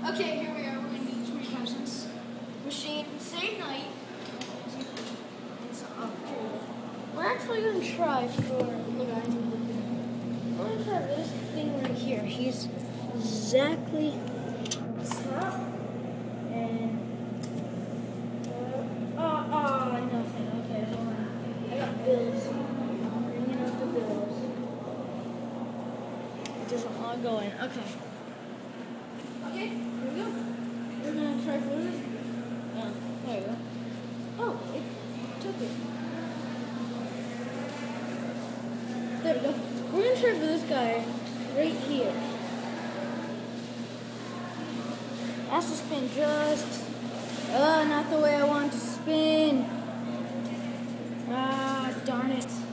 Okay, here we are. We're going to do 3 questions. Machine, same night. It's up. We're actually going to try for the guy. We're going to try this thing right here. He's exactly stop. And nothing. Okay, hold on. I got bills. I'm bringing up the bills. It doesn't want to go in. Okay. Okay, here we go. We're gonna try for this. Yeah, there you go. Oh, it took it. There we go. We're gonna try for this guy right here. Has to spin just. Not the way I want to spin. Ah, darn it.